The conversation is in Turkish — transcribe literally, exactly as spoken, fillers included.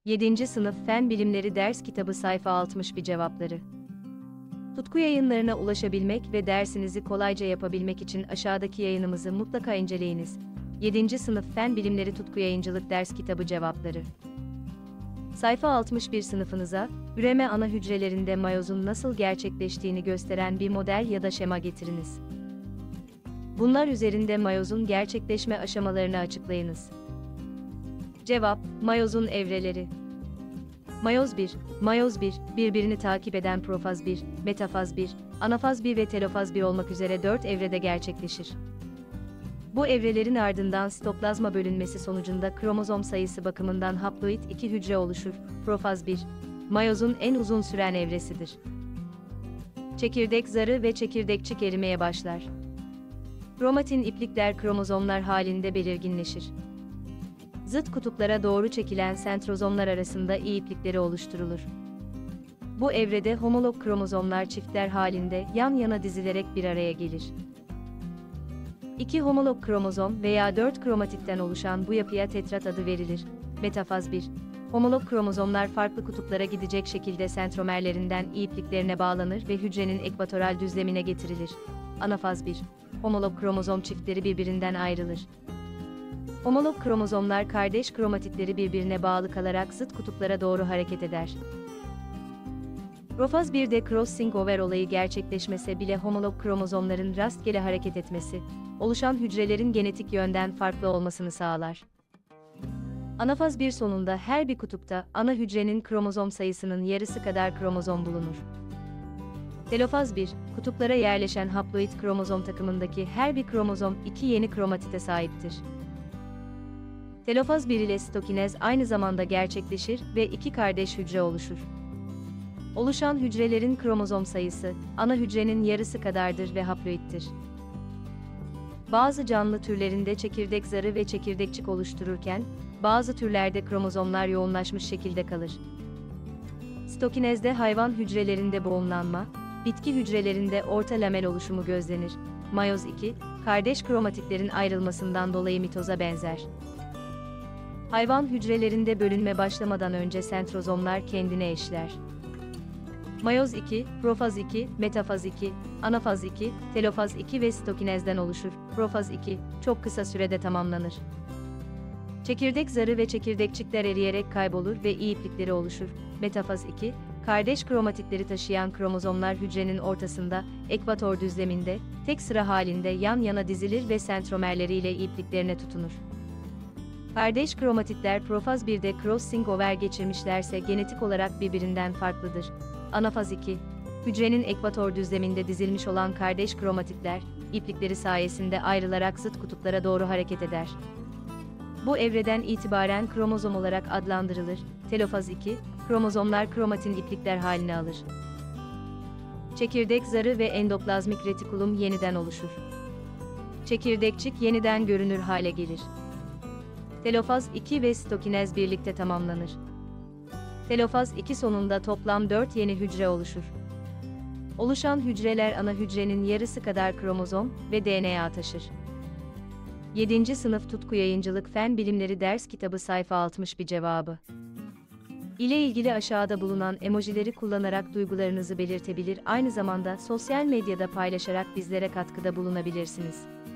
yedinci Sınıf Fen Bilimleri Ders Kitabı Sayfa altmış bir Cevapları. Tutku yayınlarına ulaşabilmek ve dersinizi kolayca yapabilmek için aşağıdaki yayınımızı mutlaka inceleyiniz. yedinci Sınıf Fen Bilimleri Tutku Yayıncılık Ders Kitabı Cevapları. Sayfa altmış bir Sınıfınıza, üreme ana hücrelerinde mayozun nasıl gerçekleştiğini gösteren bir model ya da şema getiriniz. Bunlar üzerinde mayozun gerçekleşme aşamalarını açıklayınız. Cevap, mayozun evreleri. Mayoz bir, mayoz bir, birbirini takip eden profaz bir, metafaz bir, anafaz bir ve telofaz bir olmak üzere dört evrede gerçekleşir. Bu evrelerin ardından sitoplazma bölünmesi sonucunda kromozom sayısı bakımından haploid iki hücre oluşur. Profaz bir, mayozun en uzun süren evresidir. Çekirdek zarı ve çekirdekçik erimeye başlar. Kromatin iplikler kromozomlar halinde belirginleşir. Zıt kutuplara doğru çekilen sentrozomlar arasında iyi iplikleri oluşturulur. Bu evrede homolog kromozomlar çiftler halinde yan yana dizilerek bir araya gelir. İki homolog kromozom veya dört kromatitten oluşan bu yapıya tetrat adı verilir. Metafaz bir, homolog kromozomlar farklı kutuplara gidecek şekilde sentromerlerinden iyi ipliklerine bağlanır ve hücrenin ekvatoral düzlemine getirilir. Anafaz bir, homolog kromozom çiftleri birbirinden ayrılır. Homolog kromozomlar kardeş kromatitleri birbirine bağlı kalarak zıt kutuplara doğru hareket eder. Profaz birde crossing over olayı gerçekleşmese bile homolog kromozomların rastgele hareket etmesi, oluşan hücrelerin genetik yönden farklı olmasını sağlar. Anafaz bir sonunda her bir kutupta ana hücrenin kromozom sayısının yarısı kadar kromozom bulunur. Telofaz bir, kutuplara yerleşen haploid kromozom takımındaki her bir kromozom iki yeni kromatite sahiptir. Telofaz bir ile sitokinez aynı zamanda gerçekleşir ve iki kardeş hücre oluşur. Oluşan hücrelerin kromozom sayısı, ana hücrenin yarısı kadardır ve haploidtir. Bazı canlı türlerinde çekirdek zarı ve çekirdekçik oluştururken, bazı türlerde kromozomlar yoğunlaşmış şekilde kalır. Sitokinezde hayvan hücrelerinde boğumlanma, bitki hücrelerinde orta lamel oluşumu gözlenir. Mayoz iki, kardeş kromatitlerin ayrılmasından dolayı mitoza benzer. Hayvan hücrelerinde bölünme başlamadan önce sentrozomlar kendine eşler. Mayoz iki, profaz iki, metafaz iki, anafaz iki, telofaz iki ve sitokinezden oluşur. Profaz iki, çok kısa sürede tamamlanır. Çekirdek zarı ve çekirdekçikler eriyerek kaybolur ve iyi iplikleri oluşur. Metafaz iki, kardeş kromatitleri taşıyan kromozomlar hücrenin ortasında, ekvator düzleminde, tek sıra halinde yan yana dizilir ve sentromerleriyle ipliklerine tutunur. Kardeş kromatitler profaz birde crossing over geçirmişlerse genetik olarak birbirinden farklıdır. Anafaz iki, hücrenin ekvator düzleminde dizilmiş olan kardeş kromatitler, iplikleri sayesinde ayrılarak zıt kutuplara doğru hareket eder. Bu evreden itibaren kromozom olarak adlandırılır. Telofaz iki, kromozomlar kromatin iplikler halini alır. Çekirdek zarı ve endoplazmik retikulum yeniden oluşur. Çekirdekçik yeniden görünür hale gelir. Telofaz iki ve sitokinez birlikte tamamlanır. Telofaz iki sonunda toplam dört yeni hücre oluşur. Oluşan hücreler ana hücrenin yarısı kadar kromozom ve D N A taşır. yedinci Sınıf Tutku Yayıncılık Fen Bilimleri Ders Kitabı Sayfa altmış bir Cevabı ile ilgili aşağıda bulunan emojileri kullanarak duygularınızı belirtebilir, aynı zamanda sosyal medyada paylaşarak bizlere katkıda bulunabilirsiniz.